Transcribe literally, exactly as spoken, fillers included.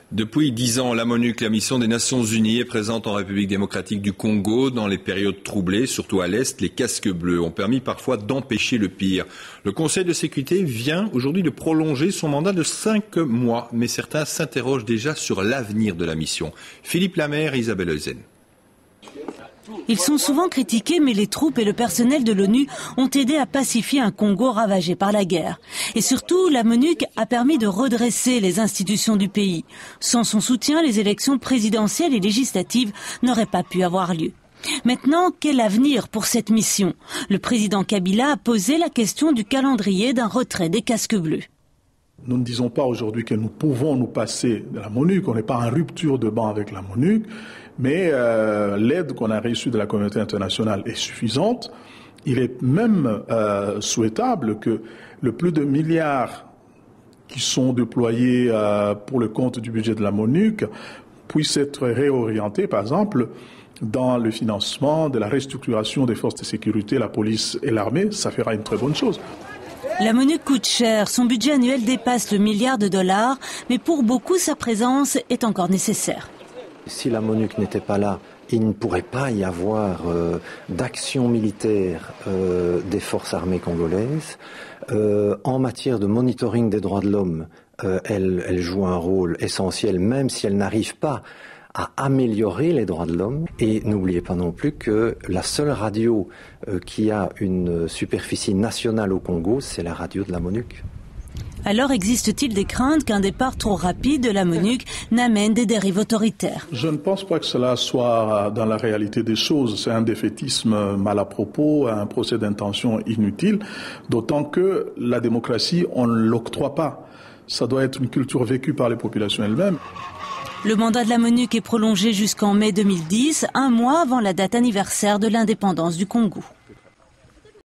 Depuis dix ans, la MONUC, la mission des Nations Unies, est présente en République démocratique du Congo. Dans les périodes troublées, surtout à l'Est, les casques bleus ont permis parfois d'empêcher le pire. Le Conseil de sécurité vient aujourd'hui de prolonger son mandat de cinq mois, mais certains s'interrogent déjà sur l'avenir de la mission. Philippe Lamère et Isabelle Eusen. Ils sont souvent critiqués, mais les troupes et le personnel de l'ONU ont aidé à pacifier un Congo ravagé par la guerre. Et surtout, la MONUC a permis de redresser les institutions du pays. Sans son soutien, les élections présidentielles et législatives n'auraient pas pu avoir lieu. Maintenant, quel avenir pour cette mission? Le président Kabila a posé la question du calendrier d'un retrait des casques bleus. Nous ne disons pas aujourd'hui que nous pouvons nous passer de la MONUC, on n'est pas en rupture de banc avec la MONUC, mais euh, l'aide qu'on a reçue de la communauté internationale est suffisante. Il est même euh, souhaitable que le plus de milliards qui sont déployés euh, pour le compte du budget de la MONUC puissent être réorientés, par exemple, dans le financement de la restructuration des forces de sécurité, la police et l'armée. Ça fera une très bonne chose. La MONUC coûte cher, son budget annuel dépasse le milliard de dollars, mais pour beaucoup, sa présence est encore nécessaire. Si la MONUC n'était pas là, il ne pourrait pas y avoir euh, d'action militaire euh, des forces armées congolaises. Euh, en matière de monitoring des droits de l'homme, euh, elle, elle joue un rôle essentiel, même si elle n'arrive pas à améliorer les droits de l'homme. Et n'oubliez pas non plus que la seule radio euh, qui a une superficie nationale au Congo, c'est la radio de la MONUC. Alors existe-t-il des craintes qu'un départ trop rapide de la MONUC n'amène des dérives autoritaires? Je ne pense pas que cela soit dans la réalité des choses. C'est un défaitisme mal à propos, un procès d'intention inutile, d'autant que la démocratie, on ne l'octroie pas. Ça doit être une culture vécue par les populations elles-mêmes. Le mandat de la MONUC est prolongé jusqu'en mai deux mille dix, un mois avant la date anniversaire de l'indépendance du Congo.